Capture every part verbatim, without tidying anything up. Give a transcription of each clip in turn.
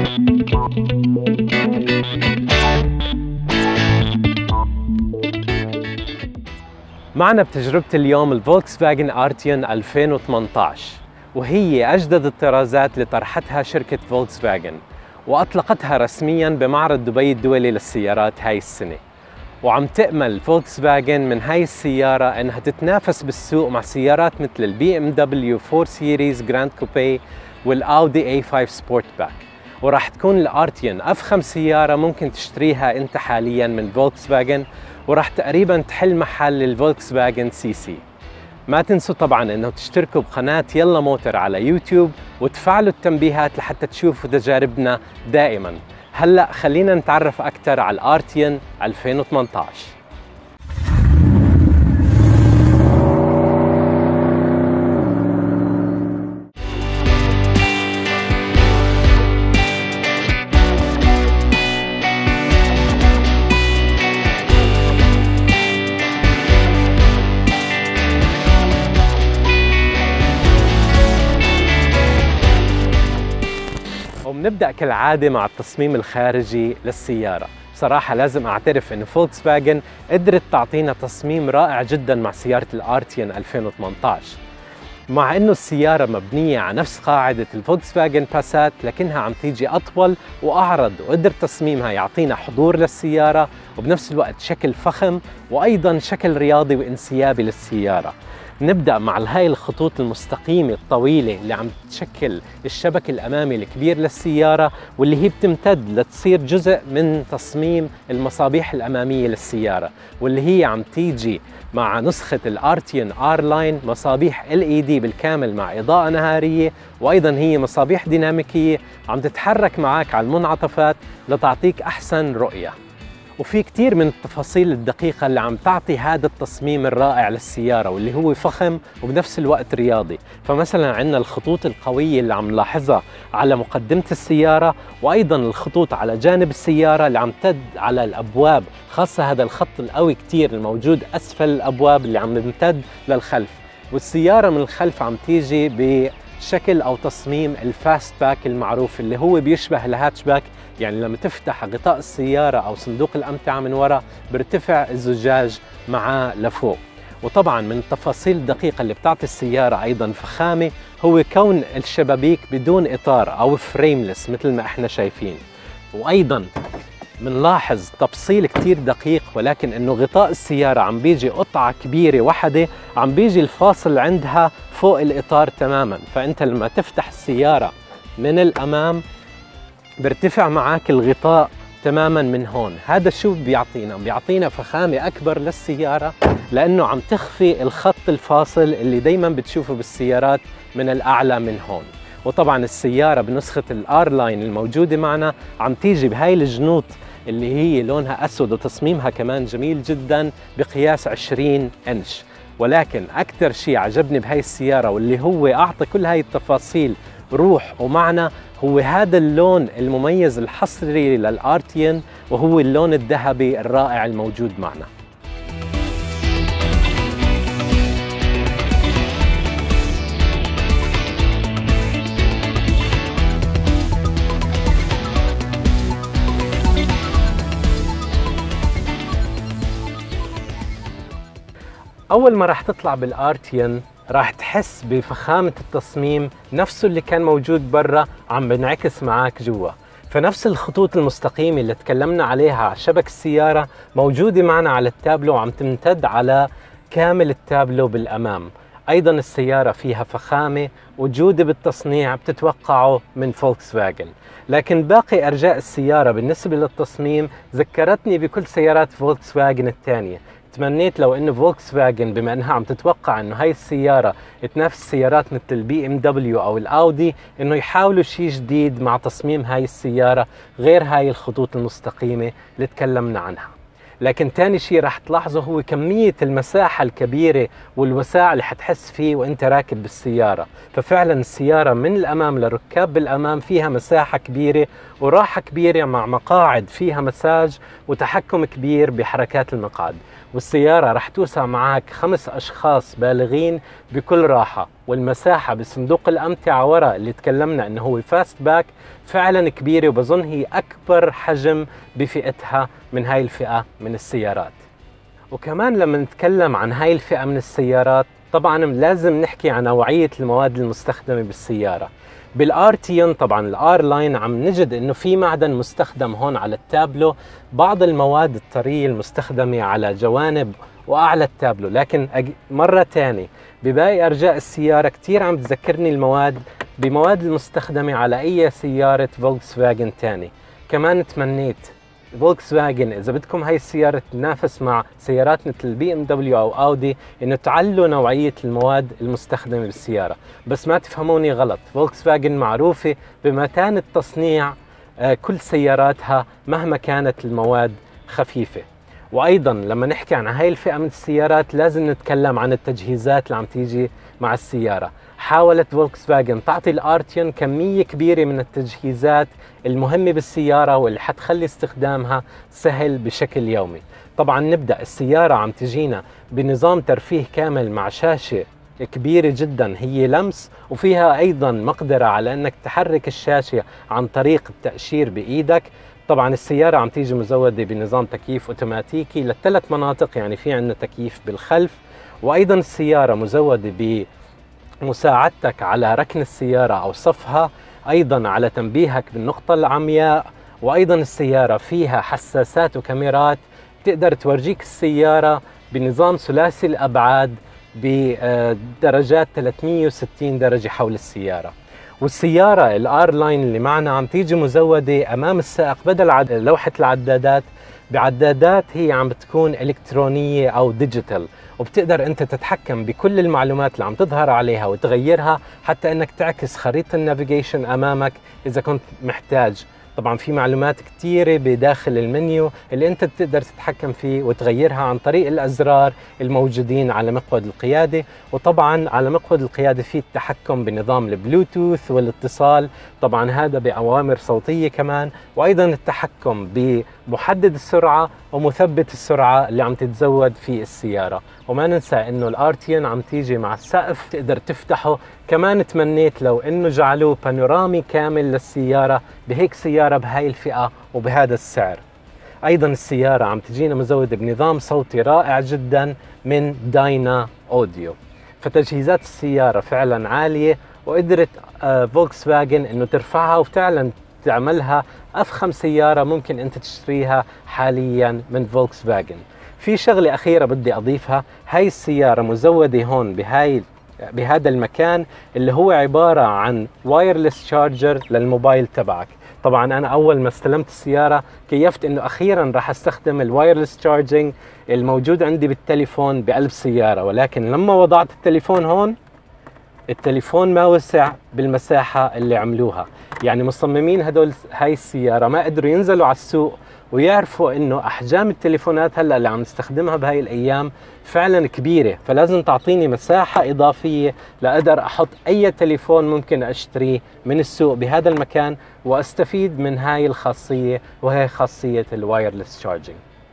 معنا بتجربة اليوم الفولكس فاجن ارتيون ألفين وثمانية عشر، وهي أجدد الطرازات اللي طرحتها شركة فولكس فاجن وأطلقتها رسمياً بمعرض دبي الدولي للسيارات هاي السنة. وعم تأمل فولكس فاجن من هاي السيارة أنها تتنافس بالسوق مع سيارات مثل البي ام دبليو فور سيريز جراند كوبي والأودي اي فايف سبورت باك، وراح تكون الارتيون أفخم سيارة ممكن تشتريها أنت حالياً من فولكس فاجن، وراح تقريباً تحل محل الفولكس فاجن سي سي. ما تنسوا طبعاً أنه تشتركوا بقناة يلا موتر على يوتيوب وتفعلوا التنبيهات لحتى تشوفوا تجاربنا دائماً. هلأ خلينا نتعرف أكثر على الارتيون ألفين وثمانية عشر. وبنبدأ كالعادة مع التصميم الخارجي للسيارة. بصراحة لازم أعترف إن فولكس فاجن قدرت تعطينا تصميم رائع جدا مع سيارة الارتيون ألفين وثمانية عشر، مع إنه السيارة مبنية على نفس قاعدة الفولكس فاجن باسات، لكنها عم تيجي أطول وأعرض، وقدر تصميمها يعطينا حضور للسيارة وبنفس الوقت شكل فخم وأيضا شكل رياضي وانسيابي للسيارة. نبدأ مع هاي الخطوط المستقيمة الطويلة اللي عم تشكل الشبك الأمامي الكبير للسيارة، واللي هي بتمتد لتصير جزء من تصميم المصابيح الأمامية للسيارة، واللي هي عم تيجي مع نسخة الارتيون ار لاين مصابيح ال اي دي بالكامل مع إضاءة نهارية، وأيضا هي مصابيح ديناميكية عم تتحرك معك على المنعطفات لتعطيك أحسن رؤية. وفي كتير من التفاصيل الدقيقة اللي عم تعطي هذا التصميم الرائع للسيارة، واللي هو فخم وبنفس الوقت رياضي. فمثلا عندنا الخطوط القوية اللي عم نلاحظها على مقدمة السيارة، وأيضا الخطوط على جانب السيارة اللي عم تد على الأبواب، خاصة هذا الخط القوي كتير الموجود أسفل الأبواب اللي عم يمتد للخلف. والسيارة من الخلف عم تيجي بشكل أو تصميم الفاست باك المعروف، اللي هو بيشبه الهاتشباك، يعني لما تفتح غطاء السيارة أو صندوق الأمتعة من وراء بيرتفع الزجاج معاه لفوق. وطبعاً من التفاصيل الدقيقة اللي بتعطي السيارة أيضاً فخامة هو كون الشبابيك بدون إطار أو فريملس مثل ما إحنا شايفين. وأيضاً منلاحظ تفصيل كتير دقيق، ولكن إنه غطاء السيارة عم بيجي قطعة كبيرة واحدة، عم بيجي الفاصل عندها فوق الإطار تماماً، فأنت لما تفتح السيارة من الأمام بيرتفع معك الغطاء تماما من هون. هذا شو بيعطينا؟ بيعطينا فخامة أكبر للسيارة، لأنه عم تخفي الخط الفاصل اللي دايما بتشوفه بالسيارات من الأعلى من هون. وطبعا السيارة بنسخة الار لاين الموجودة معنا عم تيجي بهاي الجنوط اللي هي لونها أسود، وتصميمها كمان جميل جدا بقياس عشرين إنش. ولكن أكثر شيء عجبني بهاي السيارة واللي هو أعطى كل هاي التفاصيل روح ومعنى هو هذا اللون المميز الحصري للارتيون، وهو اللون الذهبي الرائع الموجود معنا. أول ما راح تطلع بالارتيون راح تحس بفخامة التصميم نفسه اللي كان موجود برا عم بنعكس معاك جوا. فنفس الخطوط المستقيمة اللي تكلمنا عليها على شبك السيارة موجودة معنا على التابلو وعم تمتد على كامل التابلو بالأمام. أيضا السيارة فيها فخامة وجودة بالتصنيع بتتوقعه من فولكس فاجن. لكن باقي أرجاء السيارة بالنسبة للتصميم ذكرتني بكل سيارات فولكس فاجن الثانية. تمنيت لو انه فولكس فاجن بما انها عم تتوقع انه هاي السياره تنافس سيارات مثل البي ام دبليو او الاودي، انه يحاولوا شيء جديد مع تصميم هاي السياره غير هاي الخطوط المستقيمه اللي تكلمنا عنها. لكن ثاني شيء راح تلاحظه هو كميه المساحه الكبيره والوساع اللي حتحس فيه وانت راكب بالسياره. ففعلا السياره من الامام للركاب بالامام فيها مساحه كبيره وراحه كبيره مع مقاعد فيها مساج وتحكم كبير بحركات المقعد. والسيارة رح توسع معك خمس أشخاص بالغين بكل راحة. والمساحة بصندوق الأمتعة ورا اللي تكلمنا إنه هو فاست باك فعلا كبيرة، وبظن هي أكبر حجم بفئتها من هاي الفئة من السيارات. وكمان لما نتكلم عن هاي الفئة من السيارات طبعا لازم نحكي عن نوعية المواد المستخدمة بالسيارة. بالارتيون طبعا الار لاين عم نجد انه في معدن مستخدم هون على التابلو، بعض المواد الطرية المستخدمة على جوانب واعلى التابلو، لكن مرة تانية بباقي ارجاء السيارة كتير عم تذكرني المواد بمواد المستخدمة على اي سيارة فولكس فاجن تاني. كمان تمنيت فولكس فاجن اذا بدكم هاي السيارة تنافس مع سيارات مثل البي ام دبليو او اودي انه تعلوا نوعية المواد المستخدمة بالسيارة. بس ما تفهموني غلط، فولكس فاجن معروفة بمتانة تصنيع كل سياراتها مهما كانت المواد خفيفة. وايضا لما نحكي عن هاي الفئة من السيارات لازم نتكلم عن التجهيزات اللي عم تيجي مع السيارة. حاولت فولكس فاجن تعطي الارتيون كمية كبيرة من التجهيزات المهمة بالسيارة واللي حتخلي استخدامها سهل بشكل يومي. طبعا نبدأ السيارة عم تجينا بنظام ترفيه كامل مع شاشة كبيرة جدا هي لمس، وفيها ايضا مقدرة على انك تحرك الشاشة عن طريق التأشير بايدك. طبعا السيارة عم تيجي مزودة بنظام تكييف اوتوماتيكي للثلاث مناطق، يعني في عندنا تكييف بالخلف، وايضا السيارة مزودة ب مساعدتك على ركن السيارة أو صفها، أيضا على تنبيهك بالنقطة العمياء، وأيضا السيارة فيها حساسات وكاميرات تقدر تورجيك السيارة بنظام ثلاثي الأبعاد بدرجات ثلاثمية وستين درجة حول السيارة. والسيارة الار لاين اللي معنا عم تيجي مزودة أمام السائق بدل لوحة العدادات بعدادات هي عم بتكون إلكترونية أو ديجيتال، وبتقدر أنت تتحكم بكل المعلومات اللي عم تظهر عليها وتغيرها حتى أنك تعكس خريطة النافيجيشن أمامك إذا كنت محتاج. طبعا في معلومات كثيرة بداخل المنيو اللي أنت بتقدر تتحكم فيه وتغيرها عن طريق الأزرار الموجودين على مقود القيادة. وطبعا على مقود القيادة في التحكم بنظام البلوتوث والاتصال، طبعا هذا بأوامر صوتية كمان، وأيضا التحكم بمحدد السرعة ومثبت السرعة اللي عم تتزود في السيارة. وما ننسى إنه الارتيون عم تيجي مع السقف تقدر تفتحه. كمان تمنيت لو إنه جعلوه بانورامي كامل للسيارة بهيك سيارة بهاي الفئة وبهذا السعر. أيضا السيارة عم تجينا مزودة بنظام صوتي رائع جدا من داينا أوديو، فتجهيزات السيارة فعلا عالية، وقدرت فولكس فاجن إنه ترفعها وفعلا تعملها أفخم سيارة ممكن أنت تشتريها حاليا من فولكس فاجن. في شغلة أخيرة بدي أضيفها، هاي السيارة مزودة هون بهاي بهذا المكان اللي هو عبارة عن وايرلس شارجر للموبايل تبعك. طبعا أنا أول ما استلمت السيارة كيفت إنه أخيرا راح أستخدم الوايرلس شارجينج الموجود عندي بالتليفون بقلب السيارة، ولكن لما وضعت التليفون هون التليفون ما وسع بالمساحة اللي عملوها. يعني مصممين هدول هاي السيارة ما قدروا ينزلوا على السوق ويعرفوا انه احجام التليفونات هلا اللي عم نستخدمها بهاي الايام فعلا كبيرة، فلازم تعطيني مساحة اضافية لاقدر احط اي تليفون ممكن اشتريه من السوق بهذا المكان واستفيد من هاي الخاصية، وهي خاصية الوايرلس شارجينج.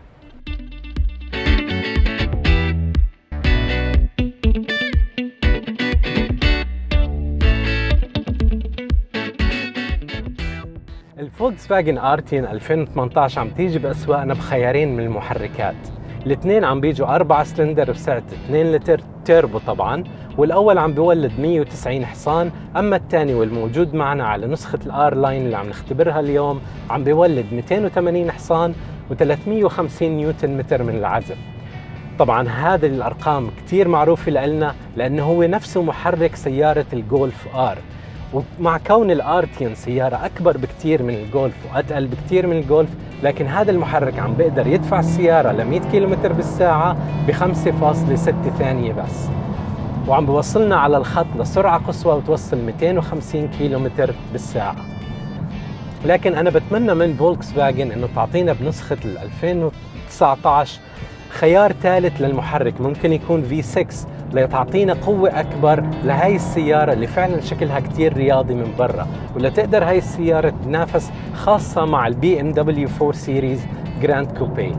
الفولكس فاجن ارتيون ألفين وثمانية عشر عم تيجي باسواقنا بخيارين من المحركات. الاثنين عم بيجوا أربعة سلندر بسعة اثنين لتر تيربو طبعا، والاول عم بيولد مية وتسعين حصان، اما الثاني والموجود معنا على نسخة الار لاين اللي عم نختبرها اليوم عم بيولد مئتين وثمانين حصان وثلاثمية وخمسين نيوتن متر من العزم. طبعا هذه الارقام كثير معروفة لنا لانه هو نفسه محرك سيارة الجولف ار، ومع كون الارتيون سيارة أكبر بكتير من الجولف وأتقل بكتير من الجولف، لكن هذا المحرك عم بيقدر يدفع السيارة ل مئة كيلومتر بالساعة ب خمسة فاصلة ستة ثانية بس، وعم بوصلنا على الخط لسرعة قصوى وتوصل مئتين وخمسين كيلومتر بالساعة. لكن أنا بتمنى من فولكس فاجن إنه تعطينا بنسخة ألفين وتسعة عشر خيار ثالث للمحرك، ممكن يكون في ستة لتعطينا قوة أكبر لهاي السيارة اللي فعلا شكلها كتير رياضي من برا، ولا تقدر هاي السيارة تنافس خاصة مع البي ام دبليو فور سيريز جراند كوبي.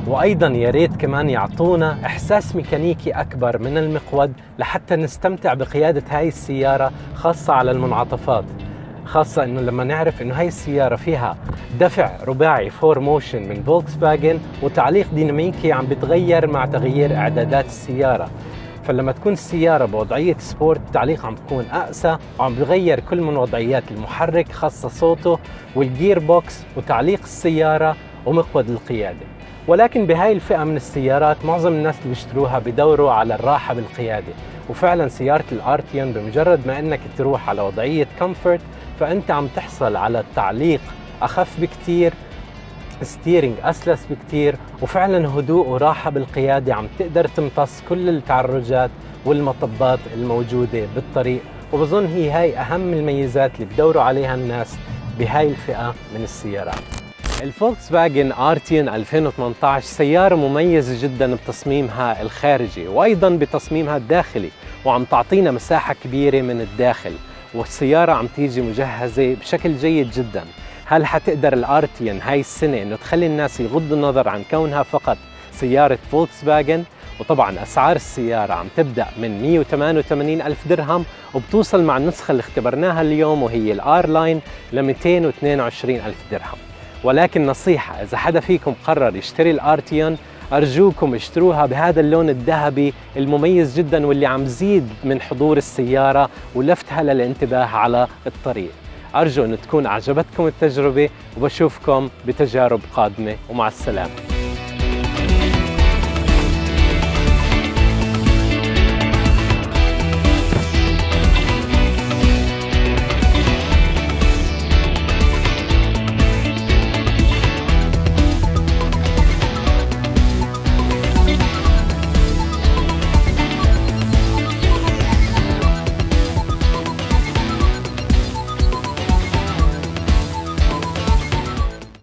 وأيضاً يا ريت كمان يعطونا إحساس ميكانيكي أكبر من المقود لحتى نستمتع بقيادة هاي السيارة، خاصة على المنعطفات، خاصة إنه لما نعرف إنه هاي السيارة فيها دفع رباعي فور موشن من فولكس فاجن وتعليق ديناميكي عم بتغير مع تغيير إعدادات السيارة. فلما تكون السيارة بوضعية سبورت التعليق عم بتكون أقسى وعم بغير كل من وضعيات المحرك خاصة صوته والجير بوكس وتعليق السيارة ومقود القيادة. ولكن بهاي الفئة من السيارات معظم الناس اللي بيشتروها بدوروا على الراحة بالقيادة، وفعلا سيارة الارتيون بمجرد ما انك تروح على وضعية كومفورت فانت عم تحصل على تعليق اخف بكتير، ستيرنج اسلس بكتير، وفعلا هدوء وراحة بالقيادة، عم تقدر تمتص كل التعرجات والمطبات الموجودة بالطريق. وبظن هي هاي اهم الميزات اللي بدوروا عليها الناس بهاي الفئة من السيارات. الفولكس فاجن ارتيون ألفين وثمانية عشر سيارة مميزة جدا بتصميمها الخارجي وايضا بتصميمها الداخلي، وعم تعطينا مساحة كبيرة من الداخل، والسيارة عم تيجي مجهزة بشكل جيد جدا. هل حتقدر الارتيون هاي السنة انه تخلي الناس يغضوا النظر عن كونها فقط سيارة فولكس فاجن؟ وطبعا اسعار السيارة عم تبدأ من مئة وثمانية وثمانين ألف درهم وبتوصل مع النسخة اللي اختبرناها اليوم وهي الار لاين ل مئتين واثنين وعشرين ألف درهم. ولكن نصيحة، إذا حدا فيكم قرر يشتري الارتيون أرجوكم اشتروها بهذا اللون الذهبي المميز جدا واللي عم زيد من حضور السيارة ولفتها للانتباه على الطريق. أرجو أن تكون أعجبتكم التجربة وبشوفكم بتجارب قادمة، ومع السلامة.